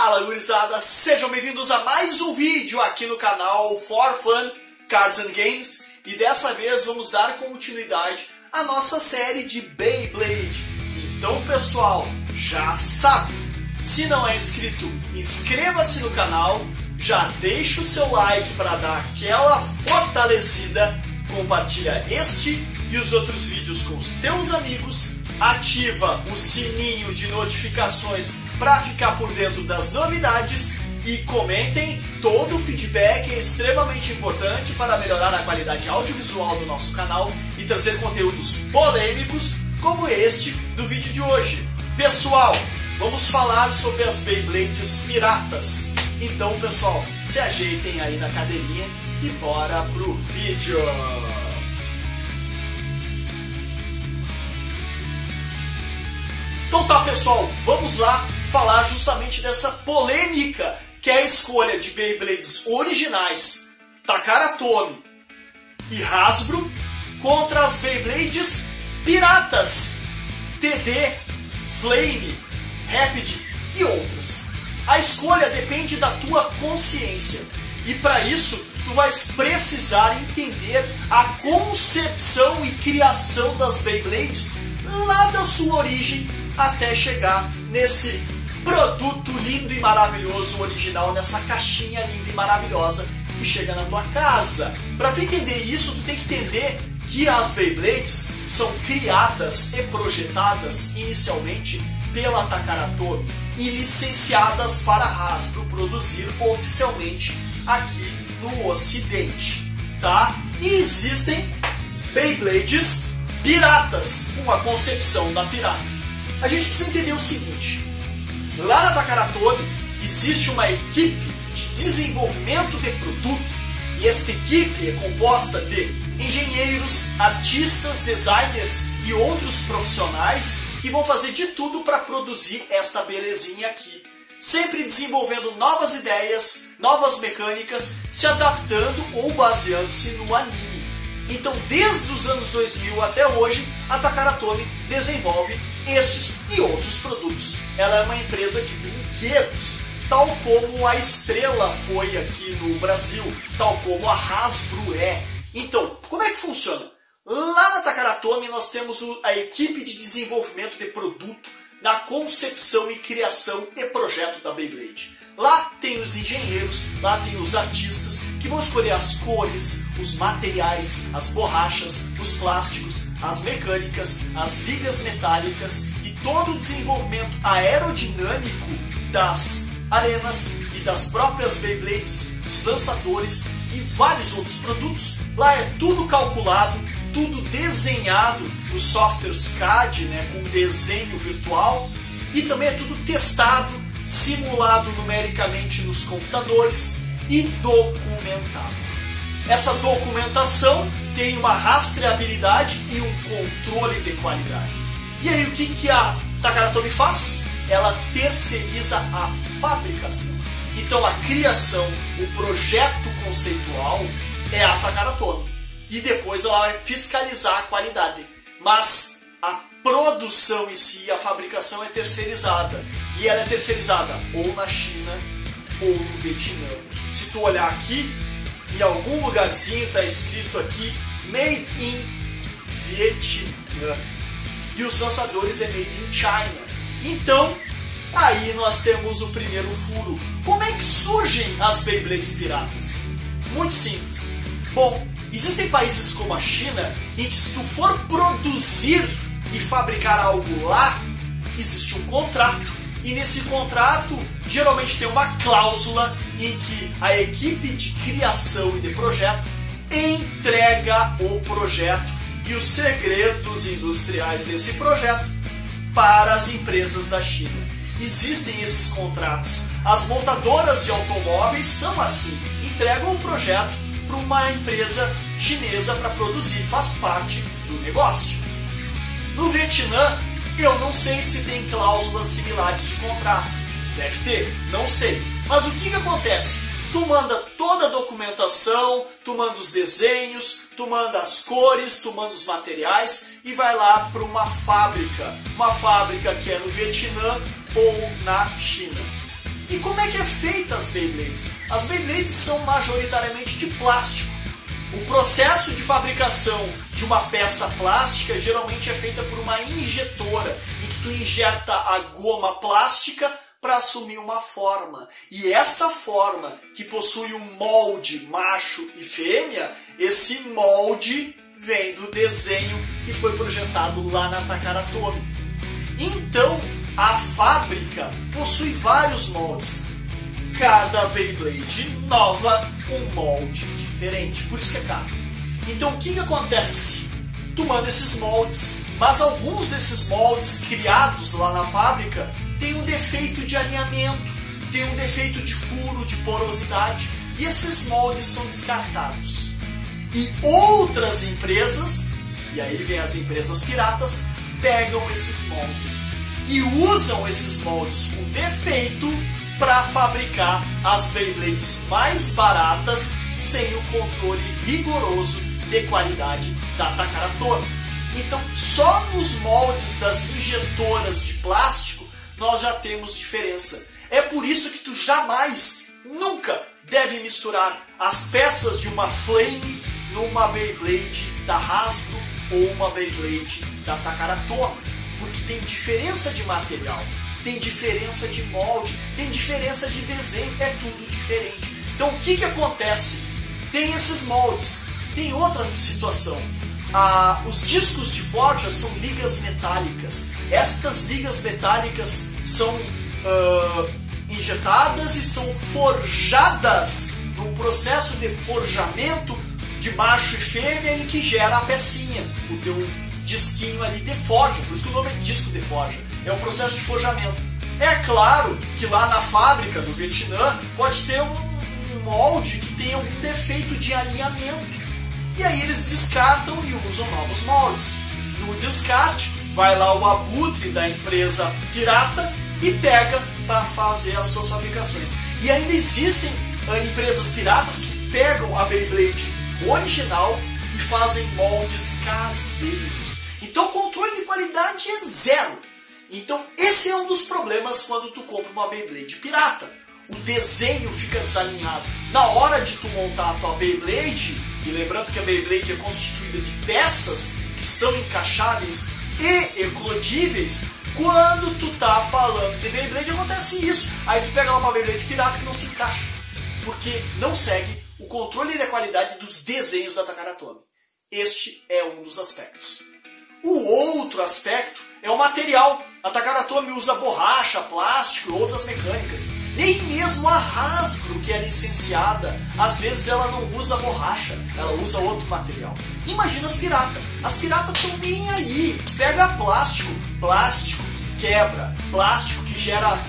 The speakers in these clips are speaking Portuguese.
Fala gurizada, sejam bem-vindos a mais um vídeo aqui no canal For Fun Cards and Games. E dessa vez vamos dar continuidade à nossa série de Beyblade. Então pessoal, já sabe, se não é inscrito, inscreva-se no canal, já deixa o seu like para dar aquela fortalecida, compartilha este e os outros vídeos com os teus amigos, ativa o sininho de notificações para ficar por dentro das novidades e comentem. Todo o feedback é extremamente importante para melhorar a qualidade audiovisual do nosso canal e trazer conteúdos polêmicos como este do vídeo de hoje. Pessoal, vamos falar sobre as Beyblades piratas. Então pessoal, se ajeitem aí na cadeirinha e bora pro vídeo. Então tá pessoal, vamos lá falar justamente dessa polêmica que é a escolha de Beyblades originais Takara Tomy e Hasbro contra as Beyblades piratas TD, Flame, Rapid e outras. A escolha depende da tua consciência e para isso tu vais precisar entender a concepção e criação das Beyblades lá da sua origem até chegar nesse produto lindo e maravilhoso original, nessa caixinha linda e maravilhosa que chega na tua casa. Para tu entender isso, tu tem que entender que as Beyblades são criadas e projetadas inicialmente pela Takara Tomy e licenciadas para a Hasbro produzir oficialmente aqui no Ocidente, tá? E existem Beyblades piratas, com a concepção da pirata. A gente precisa entender o seguinte: lá na Takara Tomy existe uma equipe de desenvolvimento de produto e esta equipe é composta de engenheiros, artistas, designers e outros profissionais que vão fazer de tudo para produzir esta belezinha aqui, sempre desenvolvendo novas ideias, novas mecânicas, se adaptando ou baseando-se no anime. Então, desde os anos 2000 até hoje, a Takara Tomy desenvolve estes e outros produtos. Ela é uma empresa de brinquedos, tal como a Estrela foi aqui no Brasil, tal como a Hasbro é. Então, como é que funciona? Lá na Takara Tomy nós temos a equipe de desenvolvimento de produto, na concepção e criação e projeto da Beyblade. Lá tem os engenheiros, lá tem os artistas que vão escolher as cores, os materiais, as borrachas, os plásticos, as mecânicas, as ligas metálicas e todo o desenvolvimento aerodinâmico das arenas e das próprias Beyblades, dos lançadores e vários outros produtos. Lá é tudo calculado, tudo desenhado nos softwares CAD, com desenho virtual, e também é tudo testado, simulado numericamente nos computadores e documentado. Essa documentação tem uma rastreabilidade e um controle de qualidade. E aí o que a Takara Tomy faz? Ela terceiriza a fabricação. Então a criação, o projeto conceitual é a Takara Tomy. E depois ela vai fiscalizar a qualidade. Mas a produção em si, a fabricação é terceirizada. E ela é terceirizada ou na China ou no Vietnã. Se tu olhar aqui, em algum lugarzinho está escrito aqui Made in Vietnã. E os lançadores é Made in China. Então, aí nós temos o primeiro furo. Como é que surgem as Beyblades piratas? Muito simples. Bom, existem países como a China em que se tu for produzir e fabricar algo lá, existe um contrato. E nesse contrato, geralmente tem uma cláusula em que a equipe de criação e de projeto entrega o projeto e os segredos industriais desse projeto para as empresas da China. Existem esses contratos. As montadoras de automóveis são assim, entregam o projeto para uma empresa chinesa para produzir, faz parte do negócio. No Vietnã, eu não sei se tem cláusulas similares de contrato. Deve ter, não sei. Mas o que acontece? Tu manda toda a documentação, tu manda os desenhos, tu manda as cores, tu manda os materiais e vai lá para uma fábrica que é no Vietnã ou na China. E como é que é feita as Beyblades? As Beyblades são majoritariamente de plástico. O processo de fabricação de uma peça plástica geralmente é feita por uma injetora, em que tu injeta a goma plástica para assumir uma forma. E essa forma, que possui um molde macho e fêmea, esse molde vem do desenho que foi projetado lá na Takara Tomy. Então, a fábrica possui vários moldes. Cada Beyblade nova, um molde diferente. Por isso que é caro. Então, o que acontece? Tu manda esses moldes, mas alguns desses moldes criados lá na fábrica têm um defeito de alinhamento, tem um defeito de furo, de porosidade, e esses moldes são descartados. E outras empresas, e aí vem as empresas piratas, pegam esses moldes e usam esses moldes com defeito para fabricar as Beyblades mais baratas, sem o controle rigoroso de qualidade da Takara Tomy. Então, só nos moldes das injestoras de plástico nós já temos diferença. É por isso que tu jamais, nunca deve misturar as peças de uma Flame numa Beyblade da Hasbro ou uma Beyblade da Takara Tomy, porque tem diferença de material, tem diferença de molde, tem diferença de desenho, é tudo diferente. Então o que acontece? Tem esses moldes, tem outra situação. Os discos de forja são ligas metálicas. Estas ligas metálicas são injetadas e são forjadas num processo de forjamento de macho e fêmea, em que gera a pecinha, o teu disquinho ali de forja. Por isso que o nome é disco de forja. É um processo de forjamento. É claro que lá na fábrica do Vietnã pode ter um molde que tenha um defeito de alinhamento. E aí eles descartam e usam novos moldes. No descarte, vai lá o abutre da empresa pirata e pega para fazer as suas fabricações. E ainda existem empresas piratas que pegam a Beyblade original e fazem moldes caseiros. Então o controle de qualidade é zero. Então esse é um dos problemas quando tu compra uma Beyblade pirata. O desenho fica desalinhado. Na hora de tu montar a tua Beyblade, e lembrando que a Beyblade é constituída de peças que são encaixáveis e eclodíveis, quando tu tá falando de Beyblade acontece isso. Aí tu pega uma Beyblade pirata que não se encaixa, porque não segue o controle da qualidade dos desenhos da Takara Tomy. Este é um dos aspectos. O outro aspecto é o material. A Takara Tomy usa borracha, plástico e outras mecânicas. Nem mesmo a Hasbro, que é licenciada, às vezes ela não usa borracha, ela usa outro material. Imagina as piratas. As piratas estão bem aí. Pega plástico, plástico que quebra, plástico que gera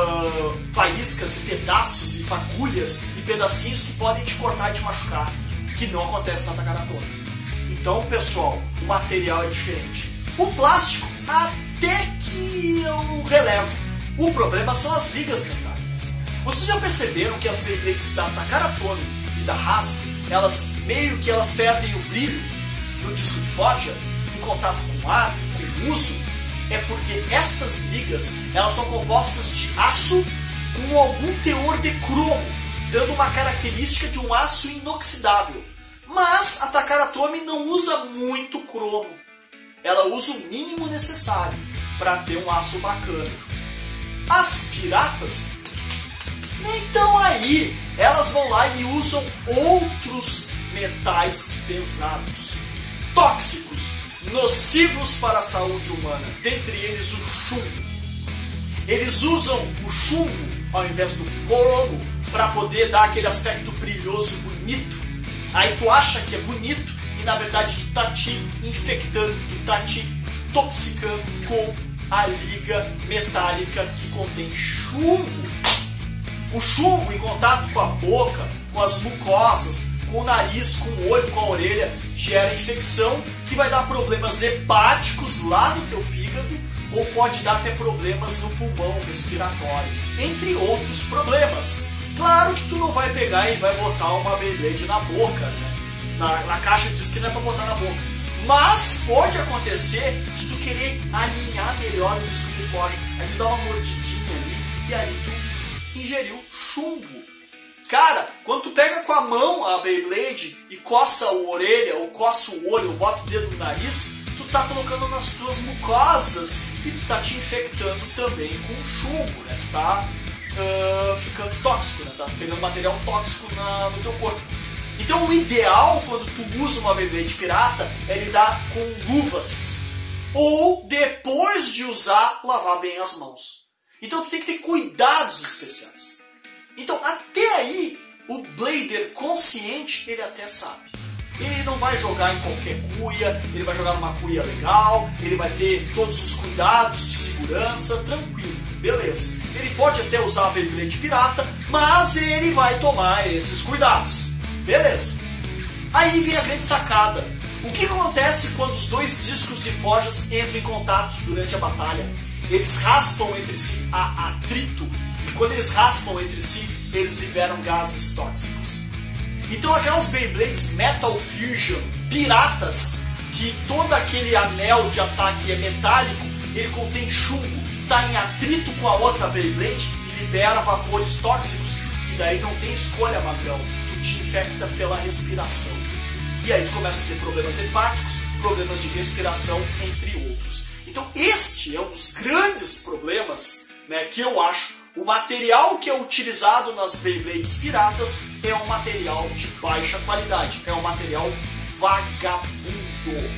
faíscas e pedaços e fagulhas e pedacinhos que podem te cortar e te machucar, que não acontece na Takara Tomy. Então, pessoal, o material é diferente. O plástico, até que eu relevo. O problema são as ligas metálicas. Vocês já perceberam que as Beyblades da Takara Tomy e da Hasbro, elas perdem o brilho no disco de forja em contato com o ar, com o uso? É porque estas ligas, elas são compostas de aço com algum teor de cromo, dando uma característica de um aço inoxidável. Mas a Takara Tomy não usa muito cromo. Ela usa o mínimo necessário para ter um aço bacana. As piratas, então aí, elas vão lá e usam outros metais pesados, tóxicos, nocivos para a saúde humana, dentre eles o chumbo. Eles usam o chumbo ao invés do cromo para poder dar aquele aspecto brilhoso, bonito. Aí tu acha que é bonito e na verdade tu tá te infectando, tu tá te toxicando com a liga metálica que contém chumbo. O chumbo em contato com a boca, com as mucosas, com o nariz, com o olho, com a orelha, gera infecção que vai dar problemas hepáticos lá no teu fígado ou pode dar até problemas no pulmão respiratório, entre outros problemas. Claro que tu não vai pegar e vai botar uma Beyblade na boca, né? Na caixa diz que não é pra botar na boca. Mas pode acontecer de tu querer alinhar melhor o disco de forja. Aí tu dá uma mordidinha ali e aí tu ingeriu chumbo. Cara, quando tu pega com a mão a Beyblade e coça a orelha, ou coça o olho, ou bota o dedo no nariz, tu tá colocando nas tuas mucosas e tu tá te infectando também com chumbo, né? Tu tá ficando tóxico, né? Tá pegando material tóxico no teu corpo. Então o ideal quando tu usa uma Beyblade pirata é lidar com luvas. Ou depois de usar, lavar bem as mãos. Então tu tem que ter cuidados especiais. Então até aí, o Blader consciente, ele até sabe. Ele não vai jogar em qualquer cuia, ele vai jogar numa cuia legal, ele vai ter todos os cuidados de segurança, tranquilo, beleza. Ele pode até usar a Beyblade pirata, mas ele vai tomar esses cuidados, beleza. Aí vem a grande sacada. O que acontece quando os dois discos de forjas entram em contato durante a batalha? Eles raspam entre si a atrito, e quando eles raspam entre si, eles liberam gases tóxicos. Então aquelas Beyblades Metal Fusion piratas, que todo aquele anel de ataque é metálico, ele contém chumbo, está em atrito com a outra Beyblade e libera vapores tóxicos, e daí não tem escolha, magrão, tu te infecta pela respiração. E aí tu começa a ter problemas hepáticos, problemas de respiração, entre outros. Então este é um dos grandes problemas, né, que eu acho. O material que é utilizado nas Beyblades piratas é um material de baixa qualidade, é um material vagabundo.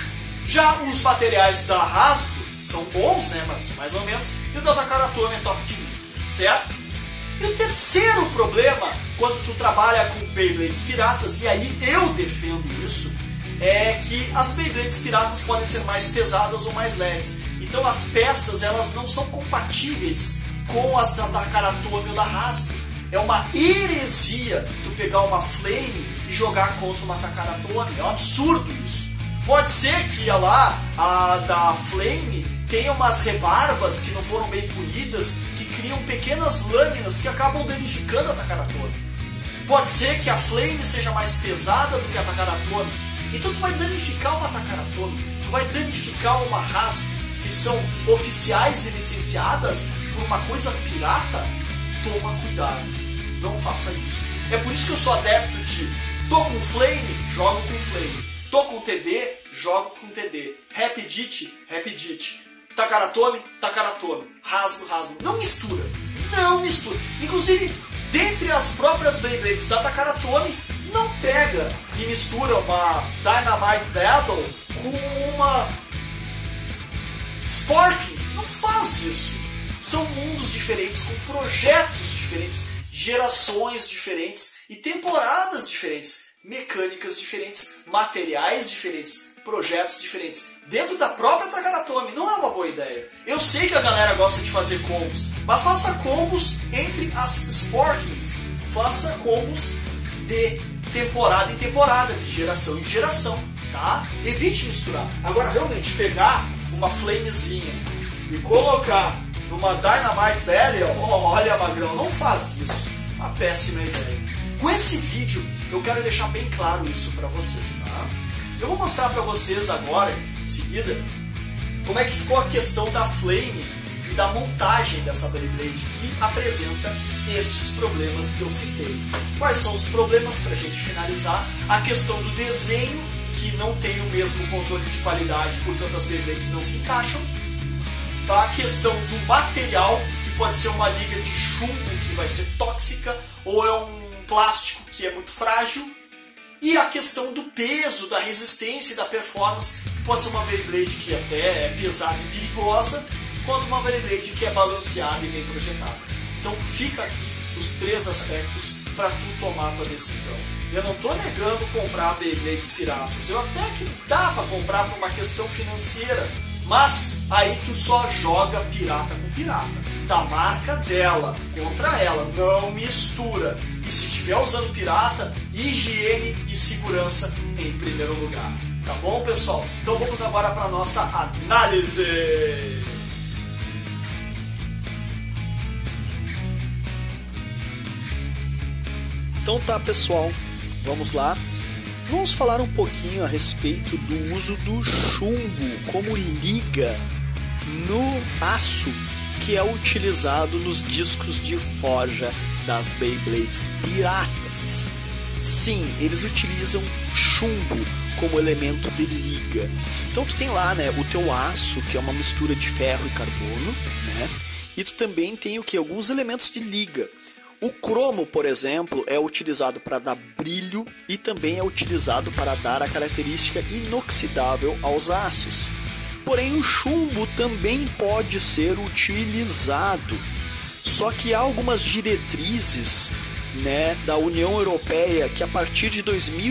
Já os materiais da Hasbro são bons, né, mas mais ou menos, e o da Takara Tomy é top de linha, certo? E o terceiro problema, quando tu trabalha com Beyblades piratas, e aí eu defendo isso, é que as Beyblades piratas podem ser mais pesadas ou mais leves. Então as peças, elas não são compatíveis com as da Takara Tomy ou da Hasbro. É uma heresia tu pegar uma Flame e jogar contra uma Takara Tomy. É um absurdo isso. Pode ser que a da Flame tenha umas rebarbas que não foram bem polidas, que criam pequenas lâminas que acabam danificando a Takara Tomy. Pode ser que a Flame seja mais pesada do que a Takara Tomy. Então tu vai danificar uma Takara Tomy, tu vai danificar uma Hasbro, que são oficiais e licenciadas por uma coisa pirata. Toma cuidado, não faça isso. É por isso que eu sou adepto de tô com Flame, jogo com Flame, tô com TD, jogo com TD, Rapidity, Rapidity, Takara Tomy, Takara Tomy, Hasbro, Hasbro. Não mistura, não mistura. Inclusive, dentre as próprias Beyblades da Takara Tomy, não pega e mistura uma Dynamite Battle com uma Sparking. Não faz isso. São mundos diferentes, com projetos diferentes, gerações diferentes e temporadas diferentes, mecânicas diferentes, materiais diferentes, projetos diferentes. Dentro da própria Takara Tomy não é uma boa ideia. Eu sei que a galera gosta de fazer combos, mas faça combos entre as Sparkings. Faça combos de temporada em temporada, de geração em geração, tá? Evite misturar. Agora, realmente, pegar uma Flamezinha e colocar numa Dynamite Battle, olha, magrão, não faz isso. Uma péssima ideia. Com esse vídeo, eu quero deixar bem claro isso pra vocês, tá? Eu vou mostrar pra vocês agora, em seguida, como é que ficou a questão da Flame e da montagem dessa Beyblade, que apresenta estes problemas que eu citei. Quais são os problemas, pra gente finalizar? A questão do desenho, que não tem o mesmo controle de qualidade, portanto as Beyblades não se encaixam. A questão do material, que pode ser uma liga de chumbo que vai ser tóxica, ou é um plástico que é muito frágil. E a questão do peso, da resistência e da performance, que pode ser uma Beyblade que até é pesada e perigosa, quanto uma Beyblade que é balanceada e bem projetada. Então fica aqui os três aspectos para tu tomar a tua decisão. Eu não estou negando comprar Beyblades piratas, eu até que dá para comprar por uma questão financeira, mas aí tu só joga pirata com pirata, da marca dela, contra ela, não mistura. E se estiver usando pirata, higiene e segurança em primeiro lugar. Tá bom, pessoal? Então vamos agora para a nossa análise. Então tá, pessoal, vamos lá. Vamos falar um pouquinho a respeito do uso do chumbo como liga no aço que é utilizado nos discos de forja das Beyblades piratas. Sim, eles utilizam chumbo como elemento de liga. Então tu tem lá, né, o teu aço, que é uma mistura de ferro e carbono, né? E tu também tem o que? Alguns elementos de liga. O cromo, por exemplo, é utilizado para dar brilho e também é utilizado para dar a característica inoxidável aos aços. Porém, o chumbo também pode ser utilizado. Só que há algumas diretrizes, né, da União Europeia que a partir de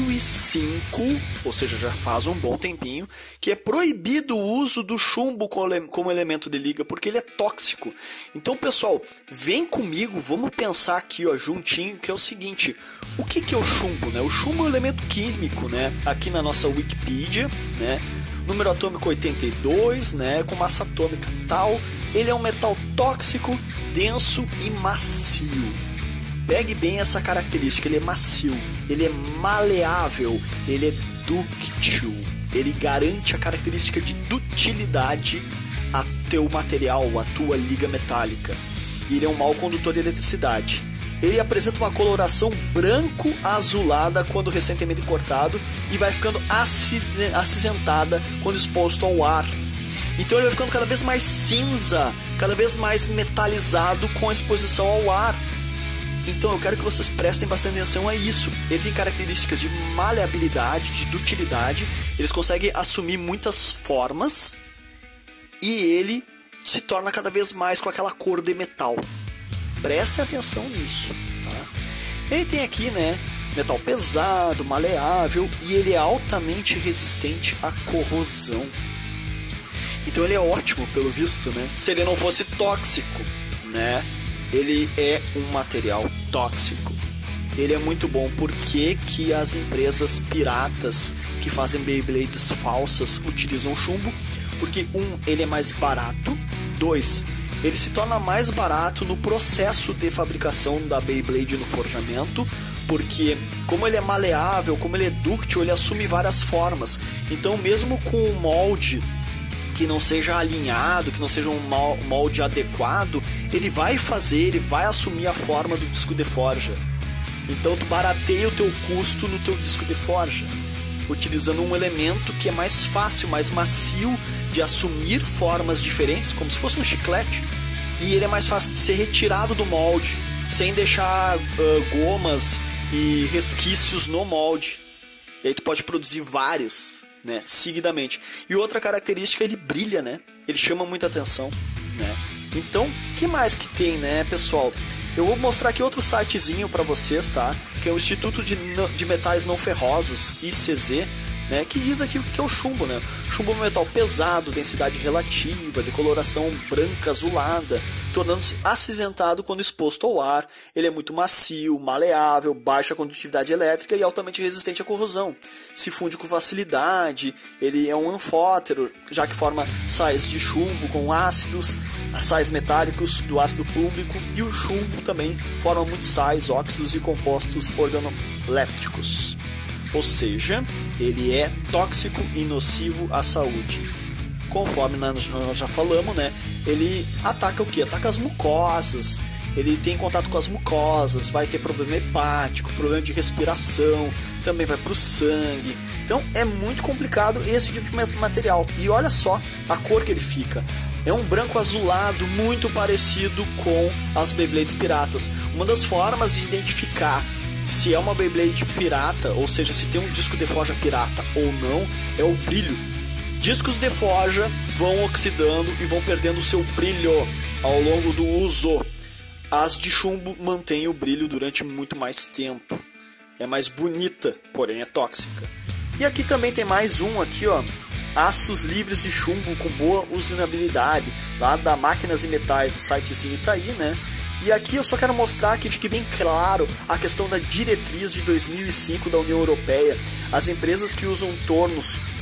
2005, ou seja, já faz um bom tempinho, que é proibido o uso do chumbo como elemento de liga, porque ele é tóxico. Então, pessoal, vem comigo, vamos pensar aqui, ó, juntinho, que é o seguinte: o que é o chumbo, né? O chumbo é um elemento químico, né? Aqui na nossa Wikipedia, né? Número atômico 82, né? Com massa atômica tal. Ele é um metal tóxico, denso e macio. Pegue bem essa característica, ele é macio, ele é maleável, ele é dúctil, ele garante a característica de dutilidade a teu material, a tua liga metálica. E ele é um mau condutor de eletricidade. Ele apresenta uma coloração branco-azulada quando recentemente cortado e vai ficando acinzentada quando exposto ao ar. Então ele vai ficando cada vez mais cinza, cada vez mais metalizado com a exposição ao ar. Então eu quero que vocês prestem bastante atenção a isso. Ele tem características de maleabilidade, de dutilidade. Eles conseguem assumir muitas formas. E ele se torna cada vez mais com aquela cor de metal. Prestem atenção nisso, tá? Ele tem aqui, né, metal pesado, maleável. E ele é altamente resistente à corrosão. Então ele é ótimo, pelo visto, né? Se ele não fosse tóxico, né? Ele é um material tóxico. Ele é muito bom. Por que as empresas piratas que fazem Beyblades falsas utilizam chumbo? Porque ele é mais barato. 2, ele se torna mais barato no processo de fabricação da Beyblade no forjamento. Porque como ele é maleável, como ele é dúctil, ele assume várias formas. Então mesmo com um molde que não seja alinhado, que não seja um molde adequado, ele vai assumir a forma do disco de forja. Então tu barateia o teu custo no teu disco de forja, utilizando um elemento que é mais fácil, mais macio de assumir formas diferentes, como se fosse um chiclete, e ele é mais fácil de ser retirado do molde, sem deixar gomas e resquícios no molde. E aí tu pode produzir vários, né, seguidamente. E outra característica, ele brilha, né? Ele chama muita atenção, né? Então, que mais que tem, né, pessoal? Eu vou mostrar aqui outro sitezinho para vocês, tá? Que é o Instituto de Metais Não Ferrosos, ICZ, né? Que diz aqui o que é o chumbo, né? Chumbo é um metal pesado, densidade relativa, de coloração branca azulada, tornando-se acinzentado quando exposto ao ar. Ele é muito macio, maleável, baixa condutividade elétrica e altamente resistente à corrosão. Se funde com facilidade, ele é um anfótero, já que forma sais de chumbo com ácidos, sais metálicos do ácido público, e o chumbo também forma muitos sais, óxidos e compostos organolépticos. Ou seja, ele é tóxico e nocivo à saúde. Conforme nós já falamos, né? Ele ataca o quê? Ataca as mucosas. Ele tem contato com as mucosas, vai ter problema hepático, problema de respiração, também vai para o sangue. Então é muito complicado esse tipo de material. E olha só a cor que ele fica. É um branco azulado muito parecido com as Beyblades piratas. Uma das formas de identificar se é uma Beyblade pirata, ou seja, se tem um disco de forja pirata ou não, é o brilho. Discos de forja vão oxidando e vão perdendo o seu brilho ao longo do uso. As de chumbo mantêm o brilho durante muito mais tempo. É mais bonita, porém é tóxica. E aqui também tem mais um aqui, ó. Aços livres de chumbo com boa usinabilidade, lá da Máquinas e Metais, o sitezinho tá aí, né? E aqui eu só quero mostrar que fique bem claro a questão da diretriz de 2005 da União Europeia. As empresas que usam torno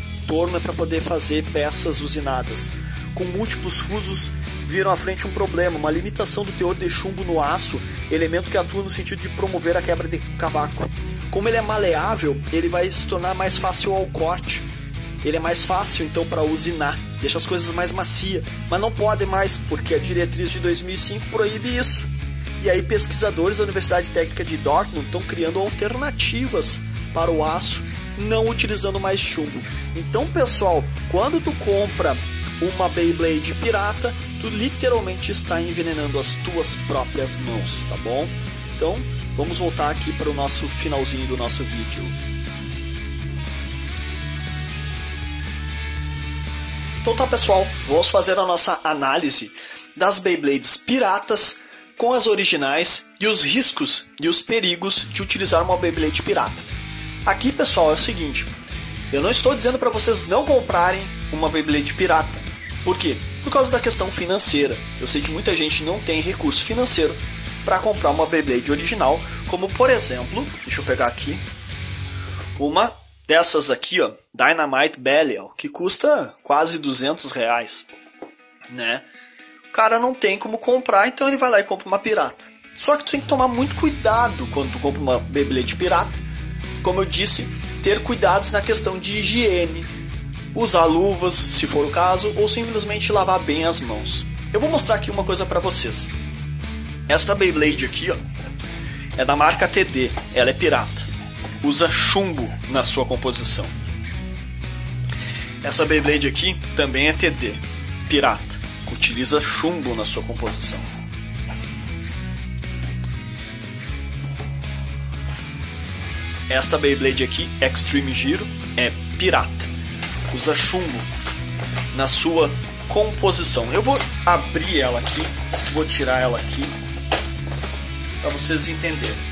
é para poder fazer peças usinadas. Com múltiplos fusos viram à frente um problema, uma limitação do teor de chumbo no aço, elemento que atua no sentido de promover a quebra de cavaco. Como ele é maleável, ele vai se tornar mais fácil ao corte. ele é mais fácil então para usinar, deixa as coisas mais macia, mas não pode mais porque a diretriz de 2005 proíbe isso. E aí pesquisadores da Universidade Técnica de Dortmund estão criando alternativas para o aço, não utilizando mais chumbo. Então, pessoal, quando tu compra uma Beyblade pirata, tu literalmente está envenenando as tuas próprias mãos, tá bom? Então, vamos voltar aqui para o nosso finalzinho do nosso vídeo. Então tá, pessoal, vamos fazer a nossa análise das Beyblades piratas com as originais e os riscos e os perigos de utilizar uma Beyblade pirata. Aqui, pessoal, é o seguinte, eu não estou dizendo para vocês não comprarem uma Beyblade pirata. Por quê? Por causa da questão financeira. Eu sei que muita gente não tem recurso financeiro para comprar uma Beyblade original, como por exemplo, deixa eu pegar aqui, uma dessas aqui, ó, Dynamite Belial, que custa quase R$200, né? O cara não tem como comprar, então ele vai lá e compra uma pirata. Só que tu tem que tomar muito cuidado quando tu compra uma Beyblade pirata. Como eu disse, ter cuidados na questão de higiene, usar luvas, se for o caso, ou simplesmente lavar bem as mãos. Eu vou mostrar aqui uma coisa pra vocês. Esta Beyblade aqui, ó, é da marca TD, ela é pirata. Usa chumbo na sua composição. Essa Beyblade aqui também é TD, pirata. Utiliza chumbo na sua composição. Esta Beyblade aqui, Extreme Giro, é pirata. Usa chumbo na sua composição. Eu vou abrir ela aqui, vou tirar ela aqui, para vocês entenderem.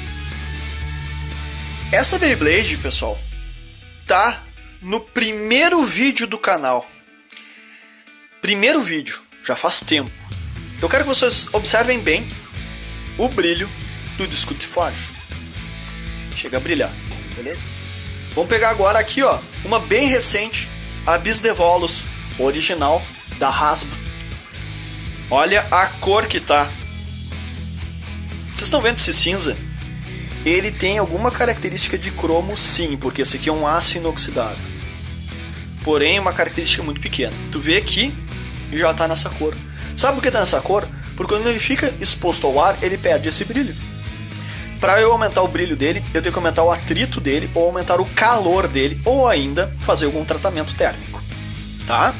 Essa Beyblade, pessoal, tá no primeiro vídeo do canal. Primeiro vídeo, já faz tempo. Eu quero que vocês observem bem o brilho do disco de forja. Chega a brilhar, beleza? Vamos pegar agora aqui, ó, uma bem recente, a Bis Devolos, original da Hasbro. Olha a cor que tá. Vocês estão vendo esse cinza? Ele tem alguma característica de cromo, sim, porque esse aqui é um aço inoxidável. Porém, é uma característica muito pequena. Tu vê aqui e já está nessa cor. Sabe por que está nessa cor? Porque quando ele fica exposto ao ar, ele perde esse brilho. Para eu aumentar o brilho dele, eu tenho que aumentar o atrito dele, ou aumentar o calor dele, ou ainda fazer algum tratamento térmico. Tá?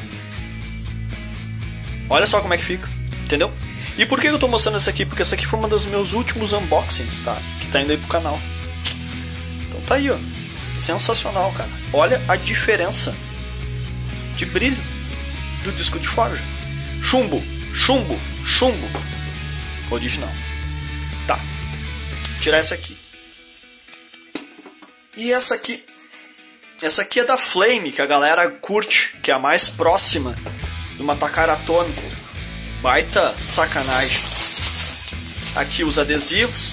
Olha só como é que fica. Entendeu? E por que eu estou mostrando essa aqui? Porque essa aqui foi uma dos meus últimos unboxings, tá? Que tá indo aí pro canal. Então tá aí, ó. Sensacional, cara. Olha a diferença de brilho do disco de forja. Chumbo, chumbo, chumbo. Original. Tá. Vou tirar essa aqui. E essa aqui. Essa aqui é da Flame, que a galera curte, que é a mais próxima de uma Takara atômica. Baita sacanagem. Aqui os adesivos.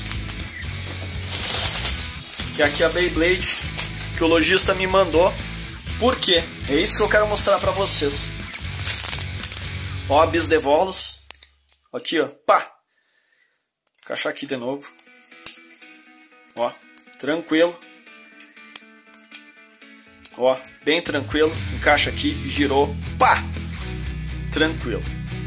E aqui a Beyblade que o lojista me mandou. Por quê? É isso que eu quero mostrar pra vocês. Ó, a Bis Devolos. Aqui, ó. Pá! Encaixar aqui de novo. Ó, tranquilo. Ó, bem tranquilo. Encaixa aqui, girou. Pá! Tranquilo.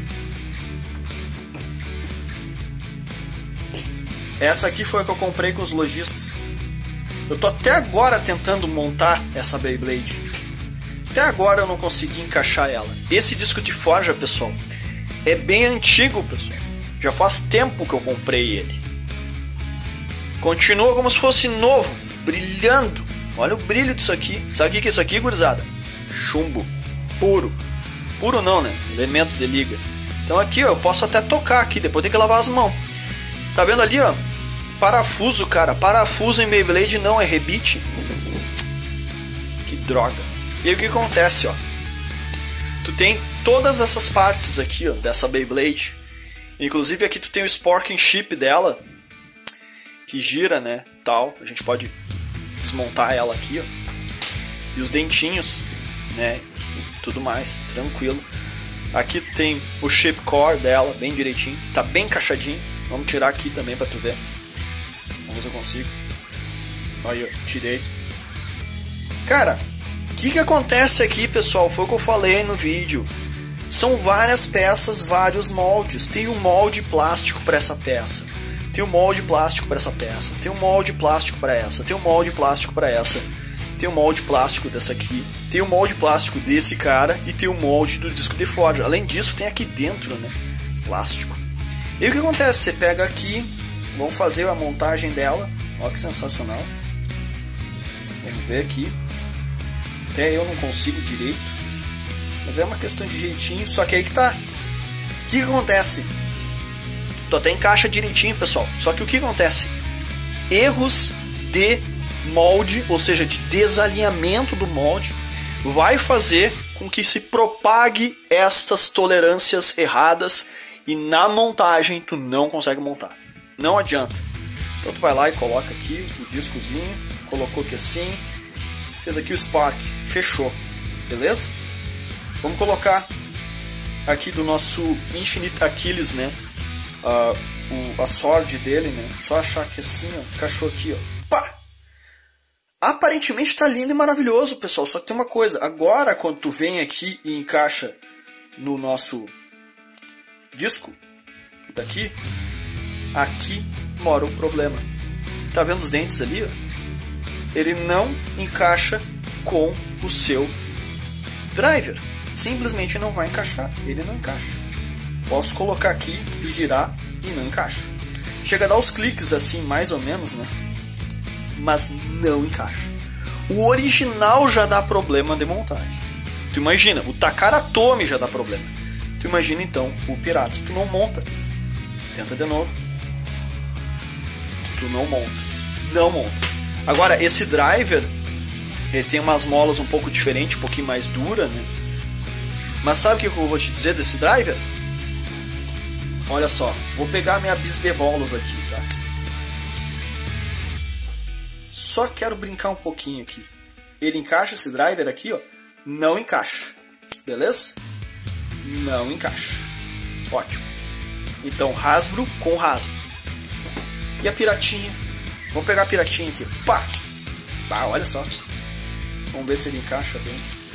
Essa aqui foi a que eu comprei com os lojistas. Eu tô até agora tentando montar essa Beyblade. Até agora eu não consegui encaixar ela. Esse disco de forja, pessoal, é bem antigo, pessoal. Já faz tempo que eu comprei ele. Continua como se fosse novo, brilhando. Olha o brilho disso aqui. Sabe o que é isso aqui, gurizada? Chumbo. Puro. Puro não, né? Elemento de liga. Então aqui, ó, eu posso até tocar aqui, depois tem que lavar as mãos. Tá vendo ali, ó? Parafuso, cara. Parafuso em Beyblade não é rebite. Que droga. E aí o que acontece, ó? Tu tem todas essas partes aqui, ó, dessa Beyblade. Inclusive aqui tu tem o Sporking Chip dela, que gira, né, tal. A gente pode desmontar ela aqui, ó. E os dentinhos, né, e tudo mais, tranquilo. Aqui tu tem o chip core dela, bem direitinho. Tá bem encaixadinho. Vamos tirar aqui também pra tu ver. Vamos ver se eu consigo. Aí, ó, tirei. Cara, que acontece aqui, pessoal? Foi o que eu falei no vídeo. São várias peças, vários moldes. Tem um molde plástico para essa peça. Tem um molde plástico para essa peça. Tem um molde plástico para essa. Tem um molde plástico para essa. Tem um molde plástico dessa aqui. Tem um molde plástico desse cara. E tem o molde do disco de forja. Além disso, tem aqui dentro, né? Plástico. E o que acontece? Você pega aqui. Vamos fazer a montagem dela. Olha que sensacional. Vamos ver aqui. Até eu não consigo direito. Mas é uma questão de jeitinho. Só que aí que tá. O que acontece? Tu até encaixa direitinho, pessoal. Só que o que acontece? Erros de molde, ou seja, de desalinhamento do molde, vai fazer com que se propague estas tolerâncias erradas e na montagem tu não consegue montar. Não adianta. Então tu vai lá e coloca aqui o discozinho, colocou aqui assim, fez aqui o spark, fechou, beleza? Vamos colocar aqui do nosso Infinite Achilles, né? A sword dele, né? Só achar que assim, ó, encaixou aqui, ó. Pá! Aparentemente tá lindo e maravilhoso, pessoal. Só que tem uma coisa. Agora, quando tu vem aqui e encaixa no nosso disco, daqui, aqui mora o problema. Tá vendo os dentes ali, ó? Ele não encaixa com o seu driver. Simplesmente não vai encaixar. Ele não encaixa. Posso colocar aqui e girar e não encaixa. Chega a dar os cliques assim, mais ou menos, né? Mas não encaixa. O original já dá problema de montagem. Tu imagina, o Takara Tomy já dá problema. Tu imagina então o pirata. Tu não monta. Tenta de novo. Tu não monta. Não monta. Agora, esse driver, ele tem umas molas um pouco diferentes, um pouquinho mais dura, né? Mas sabe o que eu vou te dizer desse driver? Olha só, vou pegar minha bisdevolos aqui, tá? Só quero brincar um pouquinho aqui. Ele encaixa esse driver aqui, ó? Não encaixa. Beleza? Não encaixa. Ótimo. Então, Hasbro com Hasbro. E a piratinha? Vamos pegar a piratinha aqui. Pá! Pá, olha só. Vamos ver se ele encaixa bem.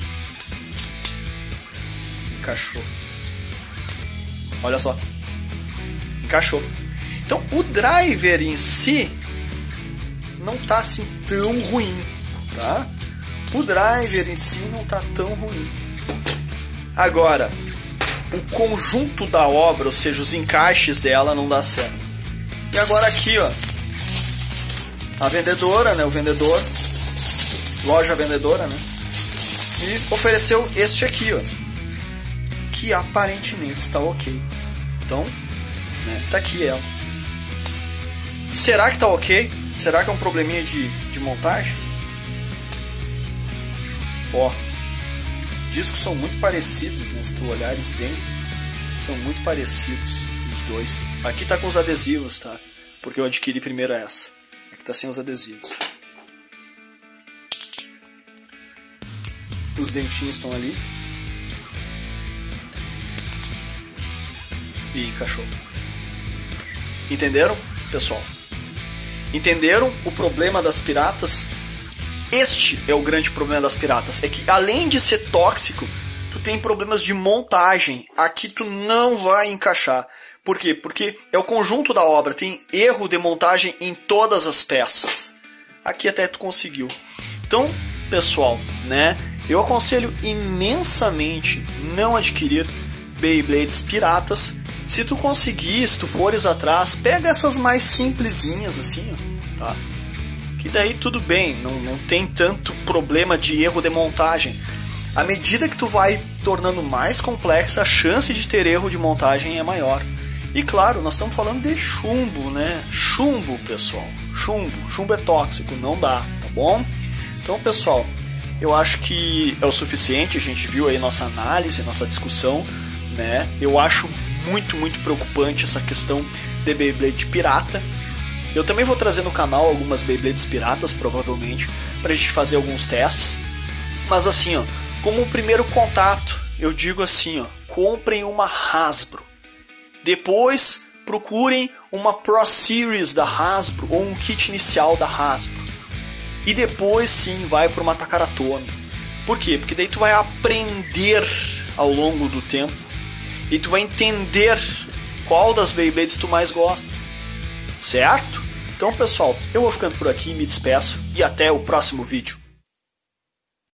Encaixou. Olha só. Encaixou. Então o driver em si não tá assim tão ruim, tá? O driver em si não tá tão ruim. Agora, o conjunto da obra, ou seja, os encaixes dela não dá certo. E agora aqui, ó, a vendedora, né, o vendedor, loja vendedora, né, e ofereceu este aqui, ó, que aparentemente está ok. Então, né, tá aqui ela. Será que tá ok? Será que é um probleminha de montagem? Ó, discos são muito parecidos, né? Se tu olhares bem, são muito parecidos os dois. Aqui tá com os adesivos, tá? Porque eu adquiri primeiro essa. Aqui tá sem os adesivos. Os dentinhos estão ali. E encaixou. Entenderam, pessoal? Entenderam o problema das piratas? Este é o grande problema das piratas. É que além de ser tóxico, tu tem problemas de montagem. Aqui tu não vai encaixar. Por quê? Porque é o conjunto da obra. Tem erro de montagem em todas as peças. Aqui até tu conseguiu. Então, pessoal, né? Eu aconselho imensamente não adquirir Beyblades piratas. Se tu conseguir, se tu fores atrás, pega essas mais simplesinhas assim, ó, tá? Que daí tudo bem, não tem tanto problema de erro de montagem. À medida que tu vai tornando mais complexa, a chance de ter erro de montagem é maior. E claro, nós estamos falando de chumbo, né? Chumbo, pessoal. Chumbo é tóxico, não dá, tá bom? Então, pessoal, eu acho que é o suficiente. A gente viu aí nossa análise, nossa discussão, né? Eu acho muito preocupante essa questão de Beyblade pirata. Eu também vou trazer no canal algumas Beyblades piratas, provavelmente, pra gente fazer alguns testes. Mas assim, ó, como um primeiro contato, eu digo assim, ó, comprem uma Hasbro. Depois procurem uma Pro Series da Hasbro ou um kit inicial da Hasbro. E depois sim vai para uma Takara Tomy. Por quê? Porque daí tu vai aprender ao longo do tempo e tu vai entender qual das Beyblades tu mais gosta, certo? Então pessoal, eu vou ficando por aqui, me despeço e até o próximo vídeo.